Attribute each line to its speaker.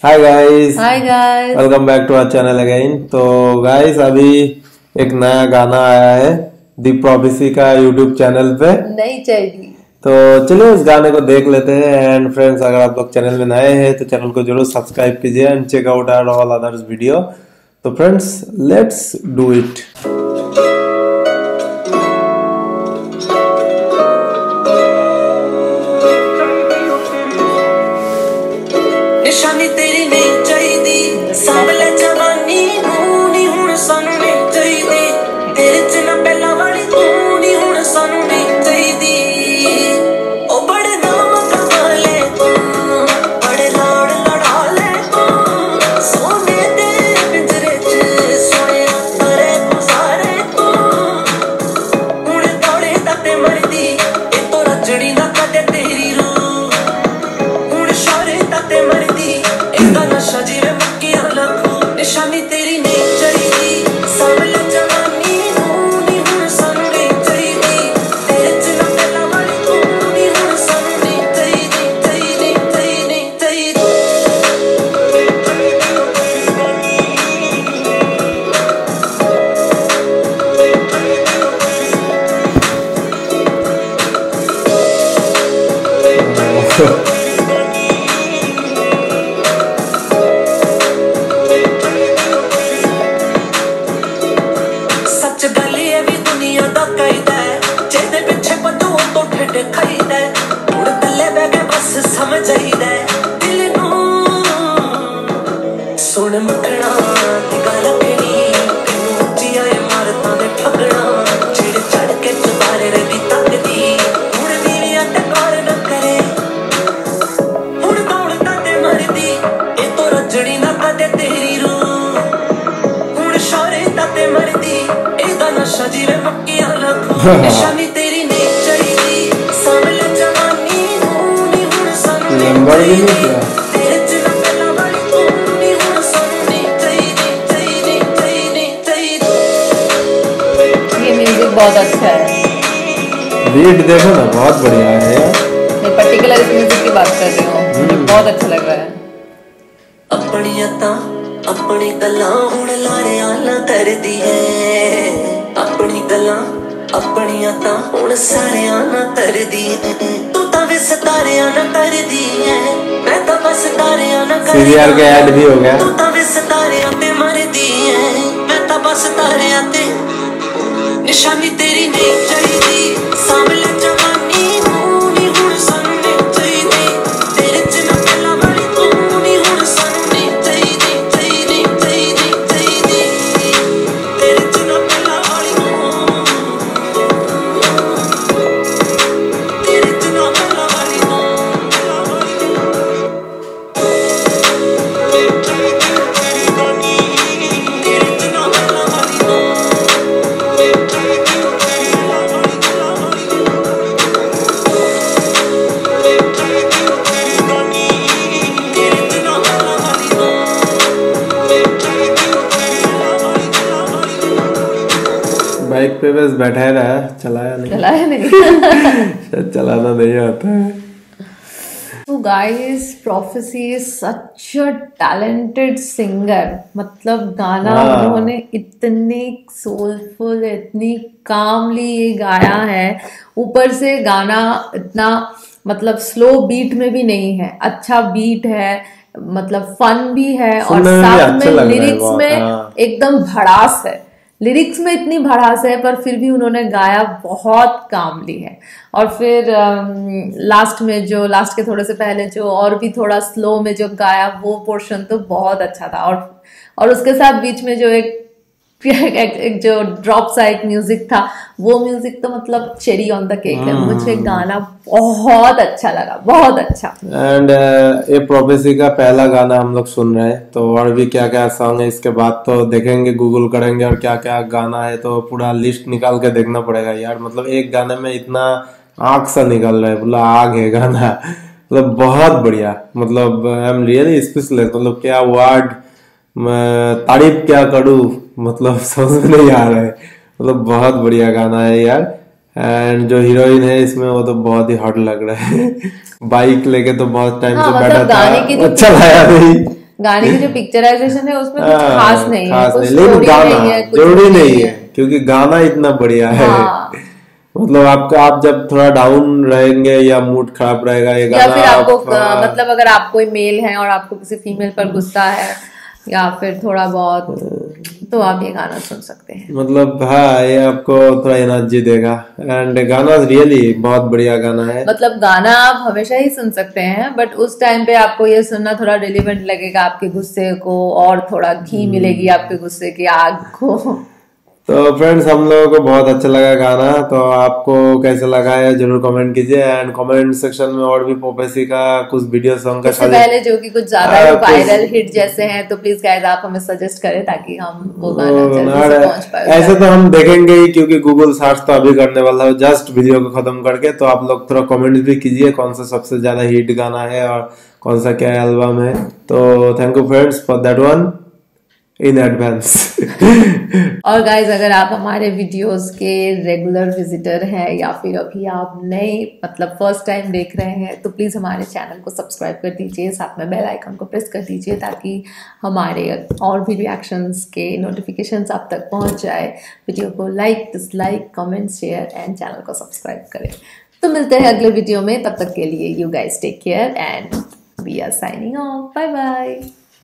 Speaker 1: Hi guys,
Speaker 2: welcome
Speaker 1: back to our channel again. तो guys अभी एक नया गाना आया है दी प्रोफेसी का यूट्यूब चैनल पे,
Speaker 2: नहीं चाहिए।
Speaker 1: तो चलिए उस गाने को देख लेते हैं। एंड फ्रेंड्स, अगर आप लोग चैनल में नए हैं तो चैनल को जरूर सब्सक्राइब कीजिए and check out our all others video. तो फ्रेंड्स, लेट्स डू इट।
Speaker 3: निशानी तेरी नहीं चाहिए, सांभले जवानी नूं नी हुण सानू नहीं चाहिए, तेरे च ना पहला वाली तू नी हुण सानू नहीं चाहिए। ओ बड़े नाम कमा ले तू, बड़े लाड़ लड़ा ले तू, सोने तेरे पिंजरे च सोने तारे गुजारे तू, हुण दौड़े ताते मरदी ए तो रजड़ी ना कदे तेरी रूह, हुण शारे ताते मरदी नशा जीवे मक्किया लखो। निशानी तेरी नहीं चाहिए, सांभले जवानी नूं नी हुण सानू नहीं चाहिए, तेरे च ना पहला वाली तू नी हुण सानू नहीं चाहिए, चाहिए चाहिए चाहिए। सच गल ये भी दुनिया दा कायदा है, जेदे पिछे भजो तो ठेड खाईदा है, हुण तले बह के बस समझ आईदा है दिल नूं। सुन मखना दी गल रखनी, तेनू उच्चिया इमारतां दे ठगना, चिड़ चढ़ के चबारे दी तकदी, हुण नीवियां ते गौर न करे, हुण दौड़दा ते मरदी ए तो रजड़ी ना कदे तेरी रूह, हुण शारे ताते मरदी नशा जीवे मक्किया लखो। निशानी तेरी नहीं चाहिए, सांभले जवानी नूं नी हुण सानू नहीं चाहिए, तेरे च ना पहला वाली तू नी हुण सानू नहीं चाहिए, चाहिए चाहिए चाहिए।
Speaker 2: ये म्यूजिक बहुत अच्छा है,
Speaker 1: बीट देखो ना, बहुत बढ़िया है यार।
Speaker 2: मैं पर्टिकुलर इस म्यूजिक की बात कर रही हूँ, मुझे बहुत अच्छा लग रहा है।
Speaker 3: अपनी तां अपनी गल्लां हुण लारियां ना करदी है, अपनी गल्लां अपनियां तां हुण सारियां ना करदी है, तू तां वे सितारियां ना करदी है, मैं तां बस तारियां ना करदी,
Speaker 1: सीरियल के ऐड भी हो गया।
Speaker 3: तू तां वे सितारियां ते मरदी है, मैं तां बस तारियां ते। निशानी तेरी नहीं चाहिए, सांभले जवानी नूं नी हुण सानू नहीं चाहिए, तेरे च ना पहला वाली तू नी हुण सानू नहीं चाहिए, चाहिए चाहिए चाहिए, तेरे च ना पहला वाली तू, तेरे च ना पहला वाली तू, तेरे च ना पहला वाली तू।
Speaker 1: बाइक पे बस बैठा रहा, चलाया नहीं शायद चलाना नहीं आता है।
Speaker 2: तो guys, prophecy is such a talented singer. मतलब गाना उन्होंने इतने सोलफुल, इतनी कामली ये गाया है, ऊपर से गाना इतना मतलब स्लो बीट में भी नहीं है, अच्छा बीट है, मतलब फन भी है, और साथ में लिरिक्स में एकदम भड़ास है। लिरिक्स में इतनी भड़ास है, पर फिर भी उन्होंने गाया बहुत कामली है। और फिर लास्ट में जो, लास्ट के थोड़े से पहले जो और भी थोड़ा स्लो में जो गाया, वो पोर्शन तो बहुत अच्छा था। और उसके साथ बीच में जो एक जो ड्रॉप सा एक म्यूजिक था, वो म्यूजिक तो मतलब चेरी ऑन द केक है। मुझे गाना बहुत अच्छा लगा, बहुत अच्छा।
Speaker 1: एंड ये प्रोफेसी का पहला गाना हम लोग सुन रहे हैं, तो और भी क्या क्या सॉन्ग है इसके बाद तो देखेंगे, गूगल करेंगे और क्या क्या गाना है तो पूरा लिस्ट निकाल के देखना पड़ेगा यार। मतलब एक गाने में इतना आग सा निकल रहा है, बोला आग है गाना, मतलब बहुत बढ़िया। मतलब आई एम रियली स्पीचलेस, मतलब क्या वर्ड, तारीफ क्या करूं, मतलब समझ नहीं आ रहा है। मतलब बहुत बढ़िया गाना है यार। एंड जो हीरोइन है इसमें वो तो बहुत ही हॉट लग रहा है। बाइक लेके तो बहुत टाइम से बैठा था, अच्छा लगा नहीं।
Speaker 2: गाने की जो पिक्चराइजेशन है उसमें कुछ खास नहीं है, कुछ
Speaker 1: लेकिन
Speaker 2: स्टोरी
Speaker 1: गाना
Speaker 2: नहीं है, कुछ
Speaker 1: जरूरी
Speaker 2: नहीं
Speaker 1: नहीं
Speaker 2: है।
Speaker 1: है क्योंकि गाना इतना बढ़िया है।
Speaker 2: हाँ।
Speaker 1: मतलब आपका आप जब थोड़ा डाउन रहेंगे या मूड खराब रहेगा ये
Speaker 2: या
Speaker 1: गाना
Speaker 2: फिर आपको
Speaker 1: आप
Speaker 2: मतलब अगर आप कोई मेल है और आपको किसी फीमेल पर गुस्सा है या फिर थोड़ा बहुत, तो आप ये गाना सुन सकते हैं।
Speaker 1: मतलब हाँ ये आपको थोड़ा एनर्जी देगा। एंड गाना रियली बहुत बढ़िया गाना है।
Speaker 2: मतलब गाना आप हमेशा ही सुन सकते हैं, बट उस टाइम पे आपको ये सुनना थोड़ा रिलेवेंट लगेगा आपके गुस्से को, और थोड़ा घी मिलेगी आपके गुस्से की आग को।
Speaker 1: तो फ्रेंड्स हम लोगों को बहुत अच्छा लगा गाना, तो आपको कैसे लगा है जरूर कमेंट कीजिए। एंड कमेंट सेक्शन में और भी पोपेसी का कुछ वीडियो सॉन्ग का
Speaker 2: इससे पहले जो कि कुछ ज्यादा ही वायरल हिट जैसे हैं, तो प्लीज गाइस आप हमें सजेस्ट करें ताकि हम वो गाना जल्दी से पहुंच पाए।
Speaker 1: ऐसे तो हम देखेंगे ही क्योंकि गूगल सर्च तो अभी करने वाला है जस्ट वीडियो को खत्म करके। तो आप लोग थोड़ा कमेंट भी कीजिए कौन सा सबसे ज्यादा हिट गाना है और कौन सा क्या एल्बम है। तो thank you friends for that one in advance.
Speaker 2: और गाइज अगर आप हमारे वीडियोस के रेगुलर विजिटर हैं या फिर अभी आप नए मतलब फर्स्ट टाइम देख रहे हैं, तो प्लीज़ हमारे चैनल को सब्सक्राइब कर दीजिए, साथ में बेल आइकन को प्रेस कर दीजिए ताकि हमारे और भी रिएक्शंस के नोटिफिकेशंस आप तक पहुंच जाए। वीडियो को like, dislike, comment, share and channel को सब्सक्राइब करें। तो मिलते हैं अगले वीडियो में, तब तक के लिए you guys take care and we are signing off. Bye bye.